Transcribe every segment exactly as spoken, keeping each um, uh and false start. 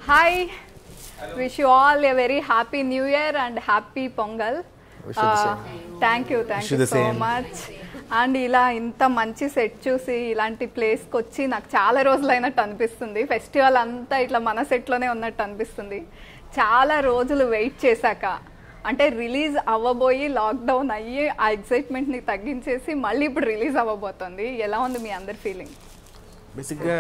Hi, wish you all a very happy new year and happy Pongal. Wish you the same. Thank you, thank you so much. And ఇలా ఇంత మంచి set చూసి ఇలాంటి ప్లేస్కి వచ్చి నాకు చాలా రోజులైనట్టు అనిపిస్తుంది. ఫెస్టివల్ అంతా ఇట్లా మన సెట్లోనే ఉన్నట్టు అనిపిస్తుంది. చాలా రోజులు వెయిట్ చేశాక అంటే రిలీజ్ అవ్వబోయి లాక్డౌన్ అయ్యి ఆ ఎక్సైట్మెంట్ని తగ్గించేసి మళ్ళీ ఇప్పుడు రిలీజ్ అవ్వబోతుంది. ఎలా ఉంది మీ అందరి ఫీలింగ్? బేసిక్గా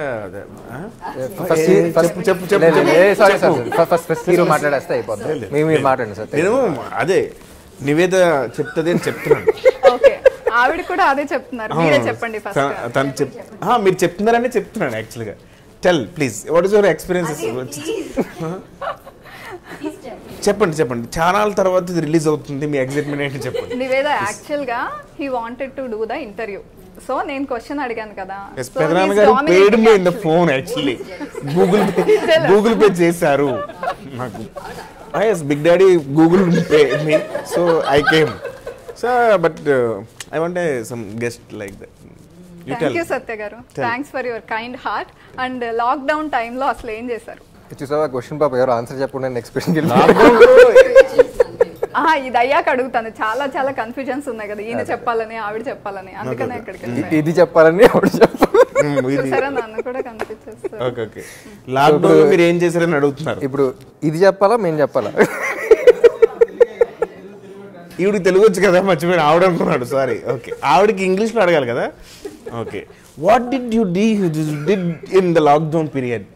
మాట్లాడేస్తే అయిపోతుంది. మీరు మాట్లాడండి సార్. నేను అదే నివేద చెప్తుంది అని చెప్తున్నాను. ఓకే, ఆవిడ కూడా అదే చెప్తున్నారు. మీరే చెప్పండి ఫస్ట్. తను చెప్ మీరు చెప్తున్నారని చెప్తున్నాను యాక్చువల్గా. Tell please, what is your experiences? చెప్పండి చెప్పండి చాలా తర్వాత ఇది రిలీజ్ అవుతుంది, మీ ఎక్సైట్మెంట్ ఏంటి చెప్పండి. నివేద యాక్చువల్గా he wanted to do the interview. So నేను క్వశ్చన్ అడిగాను కదా. పెదనాన్న గారు paid me in the phone actually. Google Pay Google Pay చేశారు నాకు. yes, big daddy Google pay me, so I came. So but uh, I want uh, some guest like that. You Thank tell. you Satya garu. Thanks for your kind heart. And uh, lockdown time lo asle em chesaru? చూసావా question పాప ఎవరు answer చెప్పకుండా next question ఆ ఇది అయ్యాక అడుగుతాను. చాలా చాలా కన్ఫ్యూజన్స్ ఉన్నాయి కదా, ఈయన చెప్పాలని ఆవిడ చెప్పాలని, అందుకనే ఇక్కడికి ఇది చెప్పాలని ఆవిడ చెప్పాలి. సరే నన్ను కూడా కన్ఫ్యూజ్ చేస్తారు. ఓకే ఓకే లాక్డౌన్ లో మీరు ఏం చేశారని అడుగుతున్నారు. ఇప్పుడు ఇది చెప్పాలా మేము చెప్పాలా? ఈవిడికి తెలుగు వచ్చు కదా, మర్చిపోయిన ఆవిడ అనుకున్నాడు. సారీ. ఓకే, ఆవిడకి ఇంగ్లీష్లో అడగాలి కదా. ఓకే, వాట్ డిడ్ యూ డి did in the lockdown period?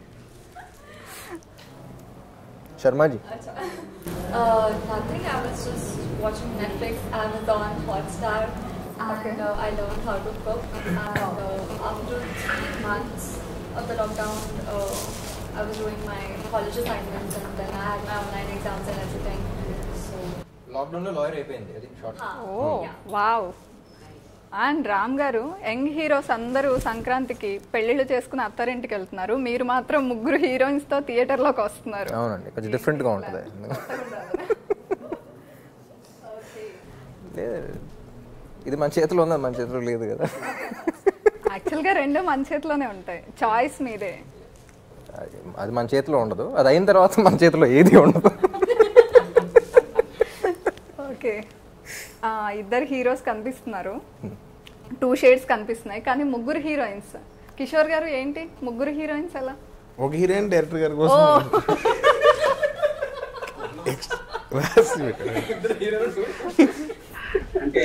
Sharmaji. Uh, nothing. I was just watching Netflix, Amazon, Hotstar, and Okay. uh, I learned how to cook. And uh, after three months of the lockdown, uh, I was doing my college assignments, and then I had my online exams and everything. So lockdown లో lawyer అయిపోయింది. అది short. Oh wow. And Ram గారు, young heroes అందరూ సంక్రాంతికి పెళ్లిళ్ళు చేసుకుని అత్తారింటికి వెళ్తున్నారు, మీరు మాత్రం ముగ్గురు హీరోయిన్స్ తో థియేటర్ లోకి వస్తున్నారు. అవునండి, కొంచెం డిఫరెంట్ గా ఉంటుంది. ఇది మన చేతిలో ఉంది, మన చేతిలో లేదు కదా. యాక్చువల్ గా రెండు మన చేతిలోనే ఉంటాయి, చాయిస్ మీదే. అది మన చేతిలో ఉండదు, అది అయిన తర్వాత మన చేతిలో ఏది ఉండదు. ఓకే, ఇద్దరు హీరోస్ కనిపిస్తున్నారు, టూ షేడ్స్ కనిపిస్తున్నాయి, కానీ ముగ్గురు హీరోయిన్స్. కిషోర్ గారు ఏంటి ముగ్గురు హీరోయిన్స్ ఎలా? ఒక హీరోయిన్ డైరెక్టర్ గారి కోసం అంటే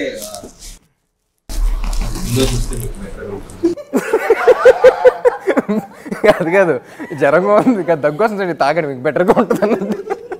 అది కాదు, జ్వరంగా ఉంది, దగ్గు వస్తుంది, తాగండి మీకు బెటర్గా ఉంటుంది అన్నది.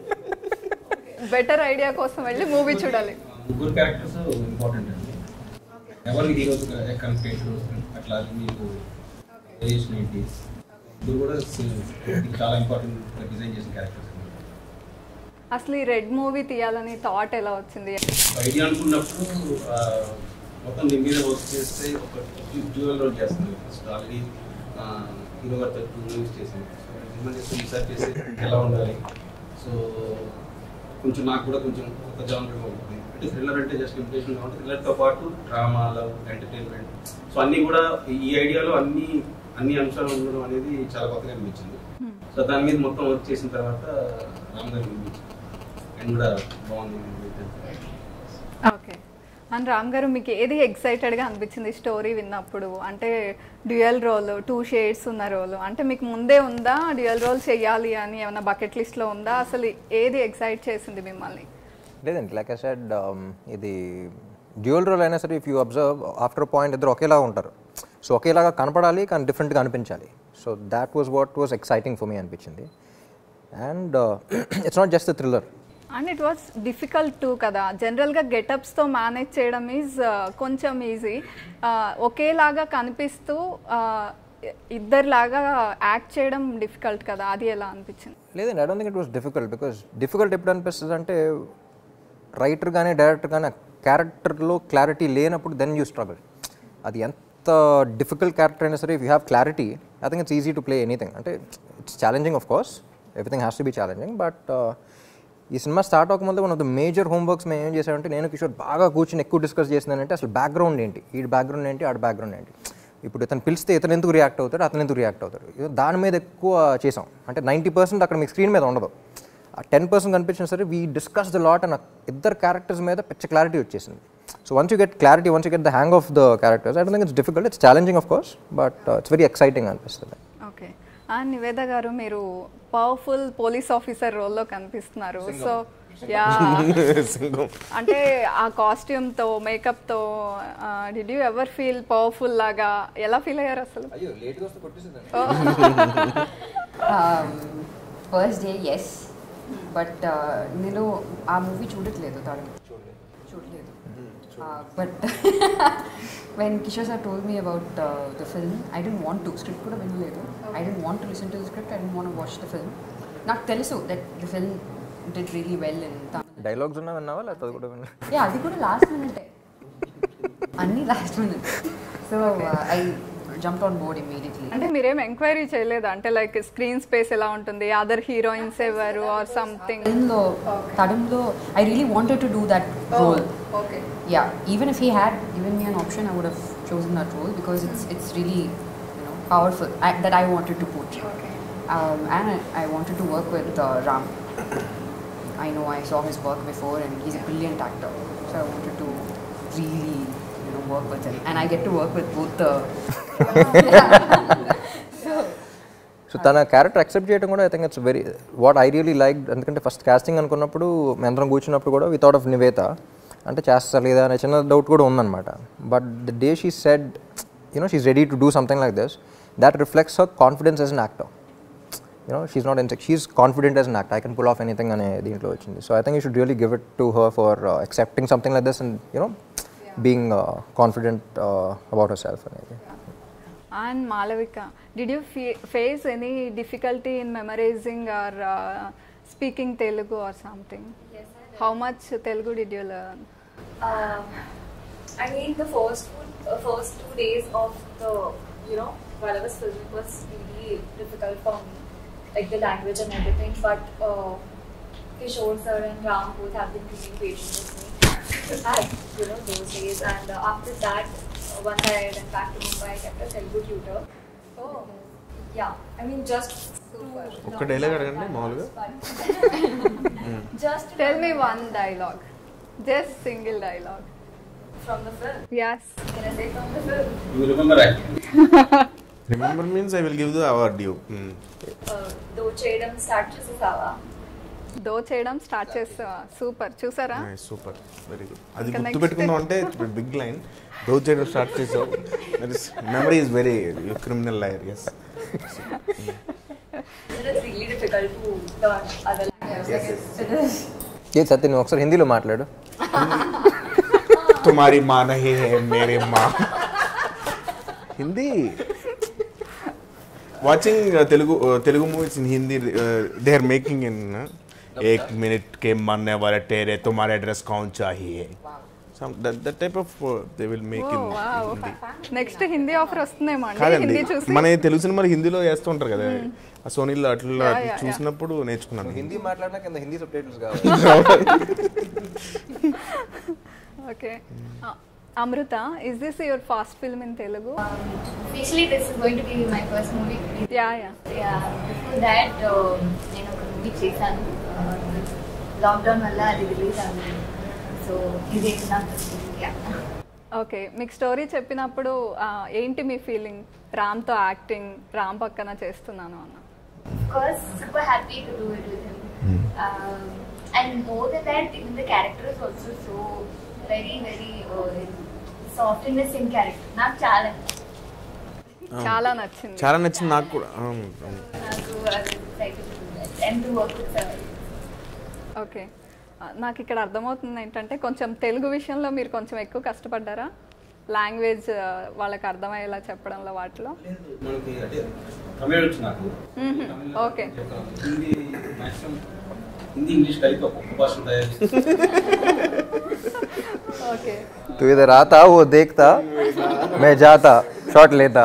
బెటర్ ఐడియా కోసం వెళ్ళి మూవీ చూడాలి. ముగ్గురు క్యారెక్టర్స్ ఇంపార్టెంట్ అండి. ఎవరు హీరోస్ కనెక్ట్ అట్లా మీకు వేరియేషన్ ఏంటి, ఇది కూడా చాలా ఇంపార్టెంట్ డిజైన్ చేసిన క్యారెక్టర్స్. అసలు ఈ రెడ్ మూవీ తీయాలని థాట్ ఎలా వచ్చింది? ఐడియా అనుకున్నప్పుడు మొత్తం దీని మీద వర్క్ చేస్తే ఒక డ్యూయల్ రోల్ చేస్తుంది. ఫస్ట్ ఆల్రెడీ హీరో గారితో టూ మూవీస్ చేసింది. సో రీసెర్చ్ చేసి ఎలా ఉండాలి, సో కొంచెం నాకు కూడా కొంచెం ఒక జానర్గా ఉంటుంది. అంటే థ్రిల్లర్ అంటే జస్ట్ ఇంప్రెషన్ కాబట్టి థ్రిల్లర్తో పాటు డ్రామా, లవ్, ఎంటర్టైన్మెంట్, సో అన్నీ కూడా ఈ ఐడియాలో అన్ని అన్ని అంశాలు ఉండడం అనేది చాలా కొత్తగా అనిపించింది. సో దాని మీద మొత్తం వర్క్ చేసిన తర్వాత రామ్ గారు అనిపించింది అండ్ కూడా బాగుంది. ఓకే, అండ్ రామ్ గారు మీకు ఏది ఎక్సైటెడ్గా అనిపించింది స్టోరీ విన్నప్పుడు? అంటే డ్యూయల్ రోల్, టూ షేడ్స్ ఉన్న రోల్, అంటే మీకు ముందే ఉందా డ్యూయల్ రోల్ చేయాలి అని ఏమైనా బకెట్ లిస్ట్లో ఉందా? అసలు ఏది ఎక్సైట్ చేసింది మిమ్మల్ని? లేదండి, లైక్ ఐ సెడ్, ఇది డ్యూయల్ రోల్ అయినా సరే if you observe after point ఇద్దరు ఒకేలాగా ఉంటారు. సో ఒకేలాగా కనపడాలి కానీ డిఫరెంట్గా అనిపించాలి. So that was what was exciting for me అనిపించింది. And it's not just the thriller. And it was difficult too కదా, జనరల్గా గెటప్స్తో మేనేజ్ చేయడం ఈజ్ కొంచెం ఈజీ. ఒకేలాగా కనిపిస్తూ ఇద్దరిలాగా యాక్ట్ చేయడం డిఫికల్ట్ కదా, అది ఎలా అనిపించింది? లేదండి, I don't think it was difficult. Because difficult ఎప్పుడు అనిపిస్తుంది అంటే రైటర్ కానీ డైరెక్టర్ కానీ క్యారెక్టర్లో క్లారిటీ లేనప్పుడు దెన్ యూ స్ట్రగుల్. అది ఎంత డిఫికల్ట్ క్యారెక్టర్ అయినా సరే if you have clarity, I think it's easy to play anything. అంటే it's challenging, of course everything has to be challenging. But ఈ సినిమా స్టార్ట్ అవ్వకముందు one of the major homeworks మేము ఏం చేసామంటే, నేను కిషోర్ బాగా కూర్చొని ఎక్కువ డిస్కస్ చేసిందంటే అసలు బ్యాక్గ్రౌండ్ ఏంటి, ఈ బ్యాక్గ్రౌండ్ ఏంటి, ఆడ బ్యాక్గ్రౌండ్ ఏంటి. ఇప్పుడు ఇతను పిలిస్తే ఇతను ఎందుకు రియాక్ట్ అవుతాడు, అతను ఎందుకు రియాక్ట్ అవుతాడు, దాని మీద ఎక్కువ చేసాం. అంటే నైంటీ పర్సెంట్ అక్కడ మీకు స్క్రీన్ మీద ఉండదు, ఆ టెన్ పర్సెంట్ కనిపించినా సరే we discuss the lot and ఇద్దరు క్యారెక్టర్స్ మీద పిచ్చ క్లారిటీ వచ్చేసింది. So once you get clarity, once you get the hang of the characters, I don't think it's difficult, it's challenging of course, but it's very exciting అనిపిస్తుంది. Okay. And Niveda గారు మీరు powerful police officer రోల్లో కనిపిస్తున్నారు. So yeah, అంటే ఆ కాస్ట్యూమ్తో మేకప్తో did you ever feel powerful లాగా ఎలా ఫీల్ అయ్యారు అసలు? ఫస్ట్ డే ఎస్, బట్ నేను ఆ మూవీ చూడట్లేదు, తాడు చూడలేదు. But when Kishore sir told me about the film, I don't want to, script కూడా వినలేదు, I don't want to listen to the script, I don't want to watch the film. నాకు తెలుసు that the film did really well in Tamil. Dialogues ఉన్నా విన్నావా లేకపోతే కూడా విన్నా? Yeah, అది కూడా లాస్ట్ మినిట్, అన్నీ last minute. So I jumped on board immediately. అంటే మీరేం ఎంక్వైరీ చేయలేదా, అంటే లైక్ స్క్రీన్ స్పేస్ ఎలా ఉంటుంది, అదర్ హీరోయిన్స్ ఎవరు ఆర్ సంథింగ్? తడంలో తడంలో I really wanted to do that role. Okay. Yeah, even if he had given me an option, I would have chosen that role because it's it's really you know powerful that I wanted to portray. Okay. Um, and I, I wanted to work with uh, Ram. I know I saw his work before and he's a brilliant actor. So I wanted to really, you know, work with him. And I get to work with both the... so, so తన character accept చేయడం కూడా I think it's very what I really like. ఎందుకంటే first casting అనుకున్నప్పుడు మేమందరం కూర్చున్నప్పుడు కూడా we thought of Nivetha, అంటే చేస్తా లేదా అనే చిన్న డౌట్ కూడా ఉందన్నమాట. But the day she said you know she's ready to do something like this, that reflects her confidence as an actor. You know, she's not insecure, she's confident as an actor. I can pull off anything ane deentlo vachindi. So I think you should really give it to her for uh, accepting something like this and, you know, yeah. being uh, confident uh, about herself. Yeah. And Malavika, did you fe- face any difficulty in memorizing or uh, speaking Telugu or something? Yes, I did. How much Telugu did you learn? Um, I mean, the first uh, first two days of the, you know, while I was filming was really difficult for me, like the language and everything. But uh, Kishore sir and Ram both have been really patient with me at, you know, those days. And uh, after that, uh, once I went back to Mumbai, I kept a Telugu tutor. Oh, yeah. I mean, just super. ఒక్క dialogue అడగండి మామూలుగా. Just to Tell me one dialogue, just single dialogue from the film. Yes. Can I say from the film? You remember that? Remember means I will give the award you. Uh, దో చేయడం start చేసేసావా? దో చేయడం start చేస్తావా? Super. చూసారా? Super, very good. అది ఇంకా గుర్తు next. పెట్టుకున్నావు అంటే బిగ్ లైన్. దో చేయడం స్టార్ట్ చేసావు. Memory is very criminal liar. Yes. It is really difficult to learn other languages. It is. ఏ సత్య నువ్వు ఒకసారి హిందీలో మాట్లాడు. తుమారి మా నహీ హై మేరే మా. Hindi watching Telugu Telugu movies in Hindi they are making in ఏక్ మినిట్ కే మన్నే వాలే టేరే తుమారే అడ్రస్ కౌన్ చాహియే. That type of they will make in Hindi. Next Hindi offer వస్తుందేమో అండి. కాదండి, హిందీ చూసి మన తెలుగు సినిమాలు హిందీలో వేస్తూ ఉంటారు కదా, ఆ సోనీలో అట్లా Yeah, yeah, చూసినప్పుడు నేర్చుకున్నాను. హిందీ మాట్లాడినా కింద హిందీ సబ్ టైటిల్స్ కావాలి. Okay. Amruta, is this your first film in Telugu? Um, Actually, this is going to be my first movie. Yeah, yeah. Yeah. Before that, um, నేను ఒక మూవీ చేశాను. లాక్డౌన్ వల్ల అది రిలీజ్ అవ్వలేదు. సో ఇది నా first movie. Okay, మీకు story చెప్పినప్పుడు ఆ, ఏంటి మీ ఫీలింగ్? రామ్తో యాక్టింగ్, రామ్ పక్కన చేస్తున్నాను అన్న. Of course, super happy to do it with him. Um, and more than that, even the character is also so very, very uh, soft in the same character. నాకు చాలా చాలా నచ్చింది. చాలా నచ్చింది నాకు కూడా. అవును, అవును. నాకు అది excited to do that and to work with Sir. Okay, ఆ, నాకు ఇక్కడ అర్థమవుతుంది ఏంటంటే కొంచెం తెలుగు విషయంలో మీరు కొంచెం ఎక్కువ కష్టపడ్డారా? లాంగ్వేజ్ వాళ్ళకి అర్థమయ్యేలా చెప్పడంలో వాటిలో. మనకి అంటే తమిళ వచ్చు నాకు. Okay. Hindi maximum Hindi English కలిపి ఒక్కొక్క భాష తయారు ఓకే. तू इधर आता वो देखता मैं जाता शॉट लेता.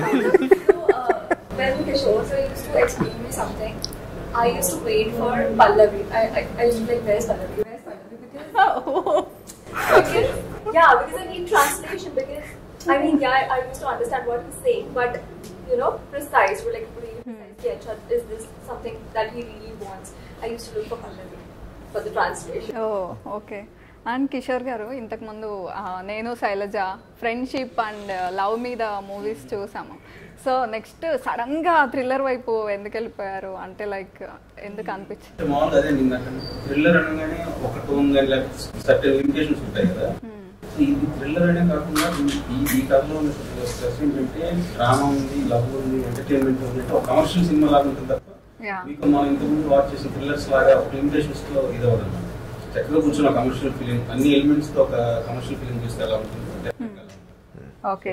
When Kishore sir used to explain me something, I used to wait for Pallavi. I, I, I used to be like, where's Pallavi? Where's Pallavi? Because, because yeah, because I need translation. Because I mean, yeah, I used to understand what he's saying, but you know, precise, we're like really precise. Yeah, is this something that he really wants? I used to look for Pallavi for the translation. Oh, okay. And Kishore గారు ఇంతకుముందు నేను Shailaja friendship and love మీద movies చూసాము. So next sudden గా thriller వైపు ఎందుకు వెళ్ళిపోయారు అంటే లైక్ ఎందుకు అనిపించింది? మామూలుగా అదే నిన్న థ్రిల్లర్ అనగానే ఒక టోన్ కానీ సర్టెన్ లిమిటేషన్స్ ఉంటాయి కదా. ఇది థ్రిల్లర్ అనే కాకుండా ఈ ఈ కథలో ఉన్న స్ట్రెస్ ఏంటంటే డ్రామా ఉంది, లవ్ ఉంది, ఎంటర్టైన్మెంట్ ఉంది, ఒక కమర్షియల్ సినిమా లాగా ఉంటుంది తప్ప మీకు మనం ఇంతకుముందు వాచ్ చేసిన థ్రిల్లర్స్ లాగా ఒక లిమిటేషన్స్ లో ఇది అవ్వదు. చక్కగా కూర్చొని కమర్షియల్ ఫిలిం అన్ని ఎలిమెంట్స్ తో ఒక కమర్షియల్ ఫిలిం చూస్తే ఎలా ఉంటుంది. ఓకే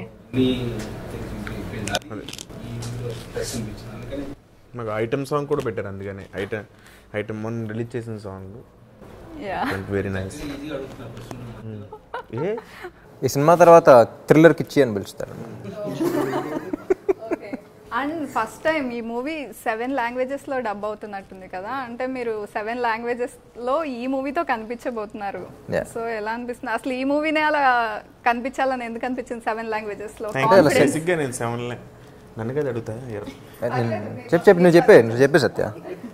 నాకు ఐటమ్ సాంగ్ కూడా పెట్టారు, అందుకని ఐటమ్ ఐటమ్ మొన్న రిలీజ్ చేసిన సాంగ్ వెరీ నైస్. ఈ సినిమా తర్వాత థ్రిల్లర్ కిచ్చి అని పిలుస్తారు. అండ్ ఫస్ట్ టైం ఈ మూవీ సెవెన్ లాంగ్వేజెస్ లో డబ్ అవుతున్నట్టుంది కదా, అంటే మీరు సెవెన్ లాంగ్వేజెస్ లో ఈ మూవీతో కనిపించబోతున్నారు. సో ఎలా అనిపిస్తుంది అసలు ఈ మూవీనే అలా కనిపించాలని ఎందుకు అనిపించింది సెవెన్ లాంగ్వేజెస్ లో? నన్ను కదా అడుగుతా చెప్పు చెప్పు నువ్వు చెప్పే నువ్వు చెప్పే సత్య.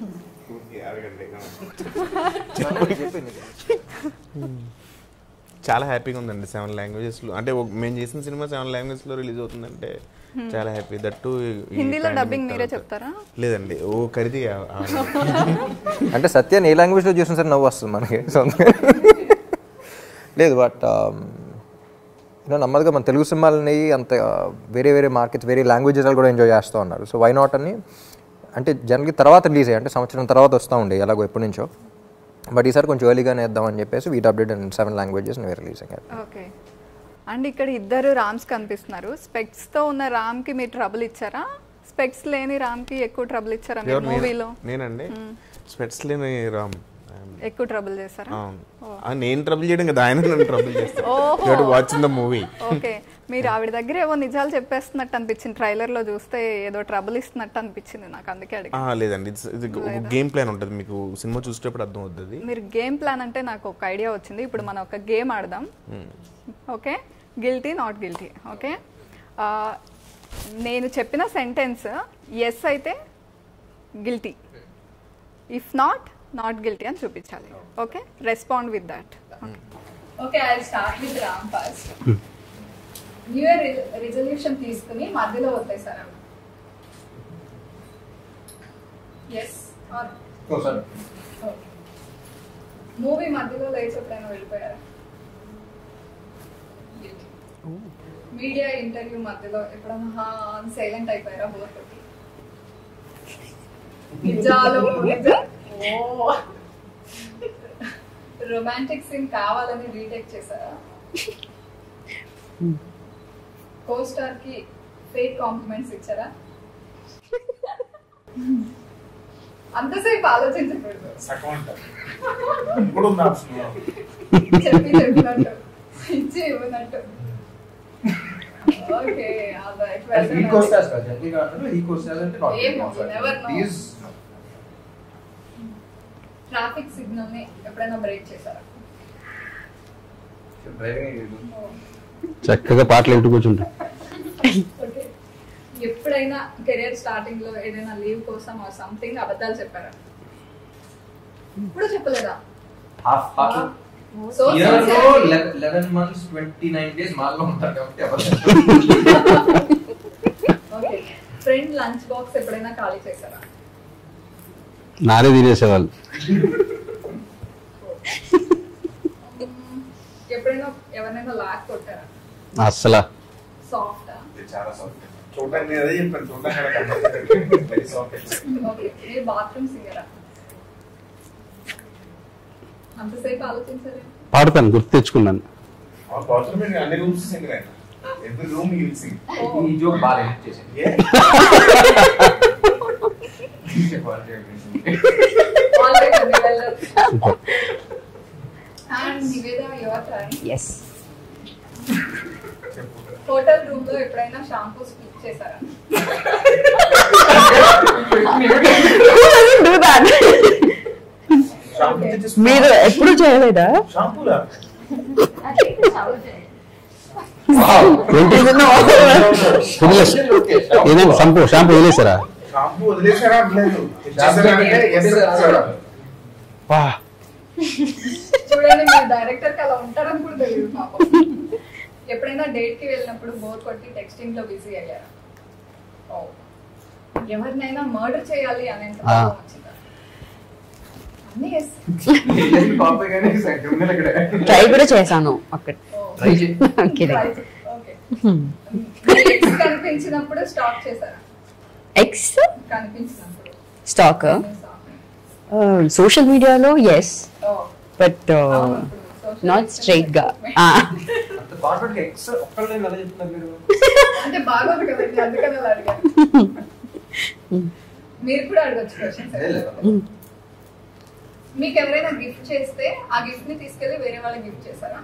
చాలా హ్యాపీగా ఉందండి సెవెన్ లాంగ్వేజెస్లో. అంటే మేము చేసిన సినిమా సెవెన్ లాంగ్వేజ్లో రిలీజ్ అవుతుందంటే చాలా హ్యాపీ. దట్టు హిందీలో డబ్బింగ్ మీరే చెప్తారా? లేదండి, ఓ ఖరీది. అంటే సత్యాన్ని ఏ లాంగ్వేజ్లో చూసిన సరే నవ్వు వస్తుంది మనకి. లేదు బట్ నమ్మదుగా మన తెలుగు సినిమాలని అంత వేరే వేరే మార్కెట్స్ వేరే లాంగ్వేజెస్ కూడా ఎంజాయ్ చేస్తూ ఉన్నారు. సో వై నాట్ అని అంటే జనరల్గా తర్వాత రిలీజ్ అయ్యాయి, అంటే సంవత్సరం తర్వాత వస్తూ ఉండే ఎలాగో ఎప్పటి నుంచో. బట్ ఈసారి కొంచెం ఎర్లీగానే వేద్దామని చెప్పేసి we dubbed and seven languages release అయ్యారు. ఓకే. అండ్ ఇక్కడ ఇద్దరు రామ్స్ కనిపిస్తున్నారు. స్పెక్స్ తో ఉన్న రామ్ కి మీరు ట్రబుల్ ఇచ్చారా? స్పెక్స్ లేని రామ్ కి ఎక్కువ ట్రబుల్ ఇచ్చారా మీరు మూవీలో? నేనండి స్పెక్స్ లేని రామ్ ఎక్కువ ట్రబుల్ చేశారా? నేను ట్రబుల్ చేయడం కదా, ఆయన నన్ను ట్రబుల్ చేస్తారు. Watching the movie. ఓకే. మీరు ఆవిడ దగ్గర ఏవో నిజాలు చెప్పేస్తున్నట్టు అనిపించింది, ట్రైలర్ లో చూస్తే ఏదో ట్రబుల్ ఇస్తున్నట్టు అనిపించింది నాకు, అందుకే అడిగా. లేదండి, ఒక గేమ్ ప్లాన్ ఉంటుంది, మీకు సినిమా చూసేటప్పుడు అర్థం అవుతుంది. మీరు గేమ్ ప్లాన్ అంటే నాకు ఒక ఐడియా వచ్చింది. ఇప్పుడు మనం ఒక గేమ్ ఆడదాం. Okay, guilty not guilty. Okay, నేను చెప్పిన సెంటెన్స్ ఎస్ అయితే guilty, if not not guilty అని చూపించాలి. Okay, respond with that. Okay, I will start with Ram first. New year resolution తీసుకుని మధ్యలో వదిలేసారా? ఎస్ ఆర్ మూవీ మధ్యలో లేచి ఎప్పుడైనా వెళ్ళిపోయారా? మీడియా ఇంటర్వ్యూ మధ్యలో ఎప్పుడైనా సైలెంట్ అయిపోయారా? బోర్ కొట్టి నిజాలు రొమాంటిక్ సీన్ కావాలని రీటేక్ చేశారా? కో స్టార్ కి ఫేక్ కాంప్లిమెంట్స్ ఇచ్చారా? అంతసేపు ఆలోచించకూడదు, చెప్పి చెప్పినట్టు ఇచ్చి ఇవ్వనట్టు. ఓకే, ట్రాఫిక్ సిగ్నల్ ని ఎప్పుడైనా బ్రేక్ చేశారా? చక్కగా పాటలు వింటూ కూర్చుంటా. ఎప్పుడైనా కెరియర్ స్టార్టింగ్ లో ఏదైనా లీవ్ కోసం సంథింగ్ అబద్ధాలు చెప్పారా? ఇప్పుడు చెప్పలేదా? ఫ్రెండ్ లంచ్ బాక్స్ ఎప్పుడైనా ఖాళీ చేశారా? నారే తినేసేవాళ్ళు. ఎప్పుడైనా ఎవరైనా లాక్ కొట్టారా? అసలు సాఫ్ట్ బాత్రూమ్ సింగరా? అంతసేపు ఆలోచించారు? పాడతాను, గుర్తు తెచ్చుకున్నాను. హోటల్ రూమ్ లో ఎప్పుడైనా షాంపూ స్కిప్ చేశారా? మీరు ఎప్పుడు చేయలేదా? ఏదైనా షాంపూ షాంపూ వదిలేసారా? షాంపూ వదిలేసారా లేదు చూడండి మీరు డైరెక్టర్ కి అలా ఉంటారని కూడా తెలియదు పాపం. ఎప్పుడైనా డేట్ కి వెళ్ళినప్పుడు బోర్ కొట్టి టెక్స్టింగ్ లో బిజీ అయ్యారా? ఎవరినైనా మర్డర్ చేయాలి అనేంత కోపం వచ్చిందా? అన్నీ ట్రై కూడా చేశాను అక్కడ. కనిపించినప్పుడు స్టాక్ చేశారా? ఎక్స్ కనిపించినప్పుడు స్టాక్ సోషల్ మీడియాలో ఎస్, బట్ నాట్ స్ట్రైట్ గా. అంటే బాగోదు కదండి, అందుకని అలా అడిగారు. మీరు కూడా అడగచ్చు క్వశ్చన్స్. మీకు ఎవరైనా గిఫ్ట్ చేస్తే ఆ గిఫ్ట్ ని తీసుకెళ్లి వేరే వాళ్ళకి గిఫ్ట్ చేశారా?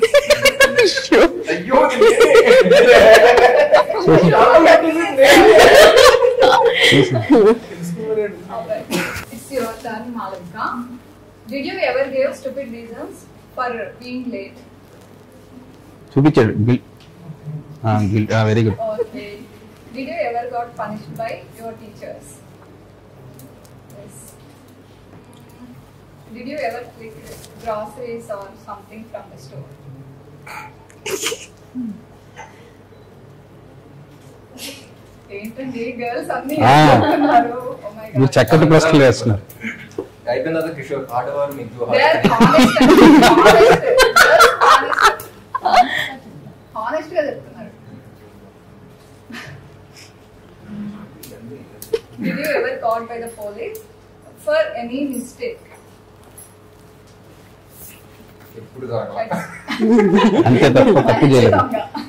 It's your turn, Malavika. Did you ever give stupid reasons for being late? చూపించాడు గిల్ గిల్ very good. Okay. Did you ever got punished by your teachers? Yes. Did you ever click groceries or something from the store? ఏంటండి girls అన్ని చెప్తున్నారు? Oh my God. మీరు చక్కటి ప్రశ్నలు వేస్తున్నారు. అయిపోయిన కిషోర్ ఆడవారు మీకు హానెస్ట్ గా చెప్తున్నారు. Did you ever caught by the police for any mistake? ఎప్పుడు కాదు అంతే తప్పు తప్పు చేయలేదు.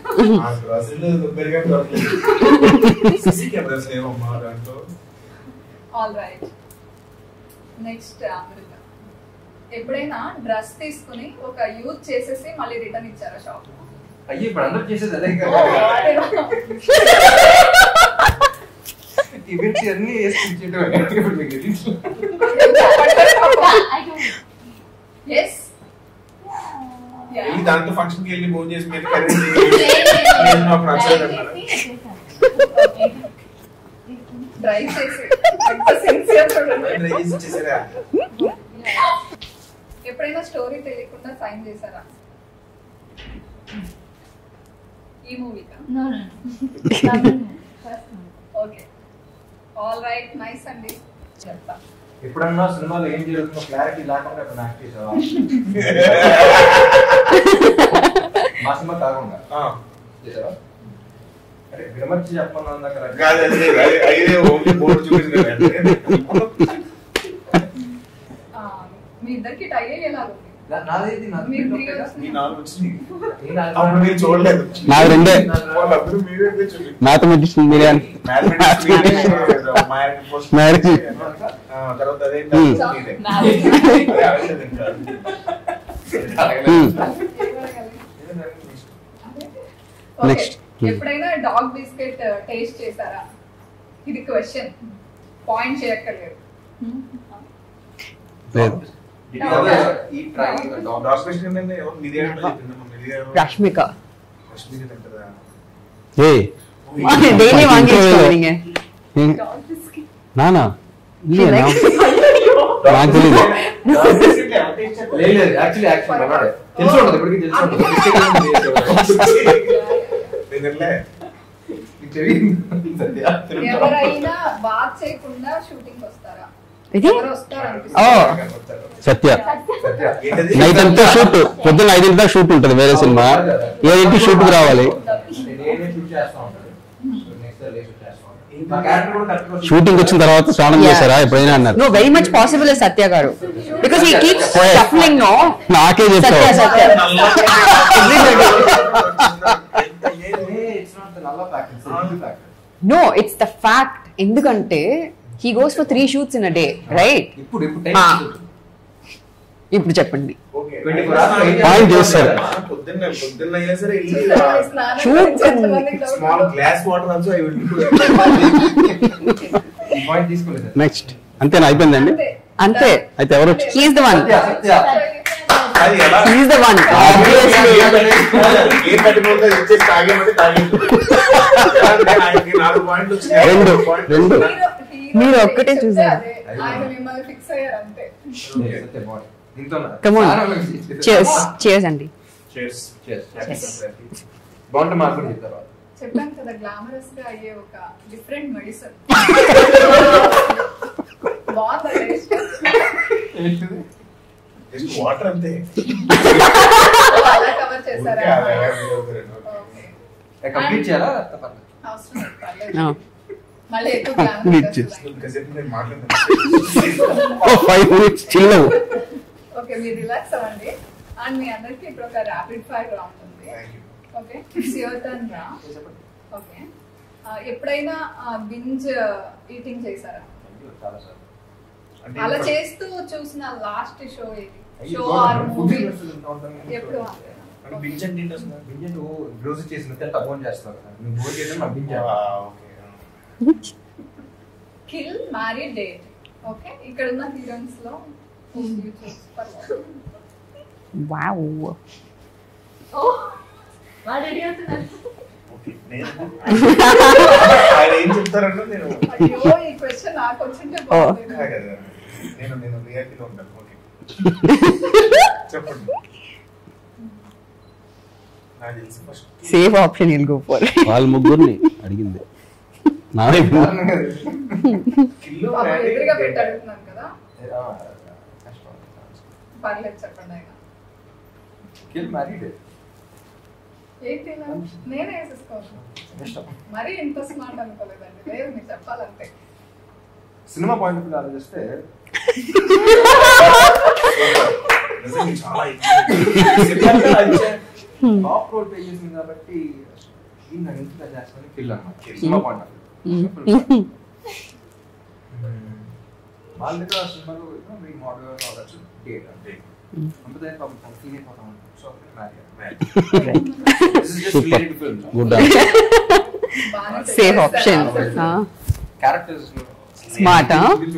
All right. నెక్స్ట్ అమృత, ఎప్పుడైనా డ్రెస్ తీసుకుని ఒక యూజ్ చేసేసి మళ్ళీ రిటర్న్ ఇచ్చారా షాప్? అయ్యి ఇప్పుడు అందరూ చేసేది అదే ఈవెంట్స్ అన్ని దాంతో ఫంక్షన్ కి వెళ్ళి భోజనం చేసి మీద డ్రై చేసి ఎప్పుడైనా స్టోరీ తెలియకుండా సైన్ చేశారా? ఈ మూవీకా? ఓకే, ఆల్ రైట్, నైస్ అండి. చెప్తా ఎప్పుడన్నా సినిమాలో ఏం జరుగుతుందో క్లారిటీ లేకుండా ఇప్పుడు యాక్ట్ చేసావా? మా సినిమా కాకుండా చేసావా? అరే విడమర్చి చెప్పన్నా మీ ఇద్దరికి టై అయ్యేలాగా చూడలేదు. నాది రెండే, మ్యాథమెటిక్స్ మీరే మ్యారేజ్ నెక్స్ట్. ఎప్పుడైనా డాగ్ బిస్కెట్ టేస్ట్ చేశారా? ఇది క్వశ్చన్, పాయింట్ చేయక్కర్లేదు. లేదు. రష్మిక ఏ డైలీ వాంగేసుకోండి. నానా ఇల్లేనా నాకు తెలీదు. ఎవరైనా బాత్ చేయకుండా షూటింగ్ వస్తారా? సత్య నైట్ అంతా షూట్, పొద్దున్న ఐదింటి దాకా షూట్ ఉంటుంది వేరే సినిమా, ఏడింటి షూట్ కి రావాలి. షూటింగ్ వచ్చిన తర్వాత స్నానం చేశారా ఎప్పుడైనా అన్నారు. No, very much possible Satya garu, because he keeps shuffling. No, నాకే చెప్తావు. No, it's the fact. ఎందుకంటే he goes for three shoots in a day, right? ఇప్పుడు ఇప్పుడు చెప్పండి. పాయింట్ చేస్తారు. నెక్స్ట్ అంతేనా? అయిపోయిందండి. అంతే. అయితే ఎవరు? he is the one. He's the one. Obviously. ఏం కట్టుకోగా ఇచ్చేసి తాగేమంటే తాగేది. నాలుగు పాయింట్లు వచ్చినాయి. రెండు రెండు మీరు ఒక్కటే చూసారు. ఆయన మిమ్మల్ని ఫిక్స్ అయ్యారు అంతే. Come on. Cheers. Cheers అండి. Cheers. బాగుంటే మాకు కూడా చెప్తారు. చెప్పాను కదా గ్లామరస్ గా అయ్యే ఒక డిఫరెంట్ మెడిసిన్. బాగుంది టేస్ట్. జస్ట్ వాటర్ అంతే. అలా కవర్ చేశారా? ఓకే కంప్లీట్ చేయాలా? అవసరం లేదు. మళ్ళీ ఎక్కువ గ్లామర్ మాట్లాడుతున్నాను. Five minutes chill. ఓకే మీరు రిలాక్స్ అవ్వండి. అండ్ మీ అందరికి ఇప్పుడు ఒక ర్యాపిడ్ ఫైర్ రౌండ్ ఉంది. ఓకే యువర్ టర్న్ రా. ఓకే ఎప్పుడైనా బింజ్ ఈటింగ్ చేశారా? అలా చేస్తూ చూసిన లాస్ట్ షో ఏది? షో ఆర్ మూవీ ఎప్పుడు? బింజ్ అంటే ఏంటి అసలు? బింజ్ అంటే ఓ రోజు చేసిన తర్వాత అబౌన్ చేస్తారు. నువ్వు బోర్ చేయడం నాకు binge. Kill marry date. Okay ఇక్కడ ఉన్న హీరోయిన్స్ లో wow. Oh what did you say? ఆయన ఏం చెప్తారన్నా నేను అయ్యో ఈ క్వశ్చన్ నాకు వచ్చింటే బాగుంది. నేను నేను రియాలిటీలో ఉంటాను. ఓకే చెప్పండి. నాకు తెలిసి first safe option will go for. వాళ్ళ ముగ్గురిని అడిగింది నా వైపు. కిల్లో ఎదురుగా పెట్టి అడుగుతున్నాను కదా. పర్లేదు చెప్పండి ఆయన. కిల్ మ్యారీడ్ ఏంటి నేనే వేసేసుకోవచ్చు. మరీ ఇంత స్మార్ట్ అనుకోలేదండి. లేదు మీరు చెప్పాలంటే. సినిమా పాయింట్ ఆఫ్ వ్యూ ఆలోచిస్తే చాలా టాప్ రోల్ ప్లే చేసింది కాబట్టి ఇంత చేస్తాను కిల్ అన్నమాట. సినిమా పాయింట్ ఆఫ్ వ్యూ వాళ్ళ దగ్గర సినిమాలో మోడల్ అవ్వచ్చు డేట్ అంటే అంతే ఫీల్ అయిపోతాం. So good safe option. Characters smart.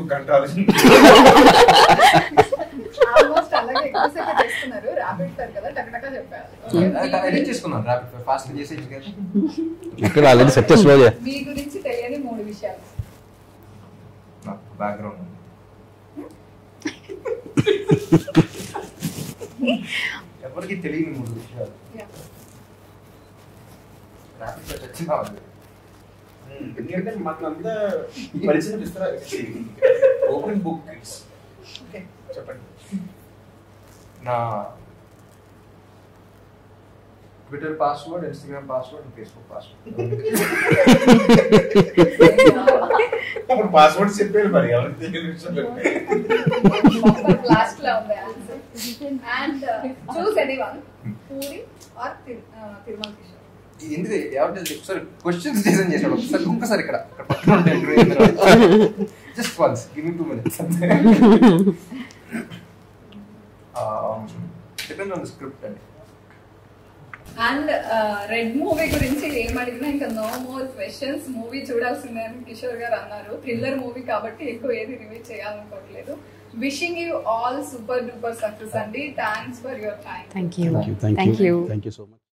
Almost అలాగే ఎక్కువసేపు చేస్తున్నారు. ర్యాపిడ్ ఫైర్ కదా టకటకా చెప్పారు. ఎడిట్ చేసుకున్నాను ర్యాపిడ్ ఫైర్ ఫాస్ట్ చేసేది కదా. ఇక్కడ ఆల్రెడీ సక్సెస్ లో మీ గురించి తెలియని మూడు విషయాలు. నాకు బ్యాక్గ్రౌండ్ ఎవరికి తెలియని మూడు విషయాలు. ర్యాపిడ్ ఫైర్ వచ్చినా ఎందుకంటే మాకు అంతా పరిచయం ఇస్తారా? Open book. ఓకే చెప్పండి. నా Twitter password, Instagram password, Facebook password. అప్పుడు పాస్వర్డ్ చెప్పారు మరి ఎవరికి తెలియని విషయాలు. లాస్ట్ లో ఉంది answer. And choose anyone Puri or Tirumala Kishore. ఎందుకు ఎవరు ఒకసారి క్వశ్చన్స్ డిజైన్ చేశాడు. ఒకసారి ఇంకొకసారి ఇక్కడ ఇక్కడ పక్కన ఉంటాయి. Just once give me two minutes. Depend on the script అండి. అండ్ రెడ్ మూవీ గురించి ఏం అడిగినా ఇంకా నో మోర్ క్వశ్చన్స్. మూవీ చూడాల్సిందే అని కిషోర్ గారు అన్నారు. థ్రిల్లర్ మూవీ కాబట్టి ఎక్కువ ఏది రివ్యూ చేయాలనుకోవట్లేదు. Wishing you all super duper success అండి. Thanks for your time. Thank you. Thank you thank you so much.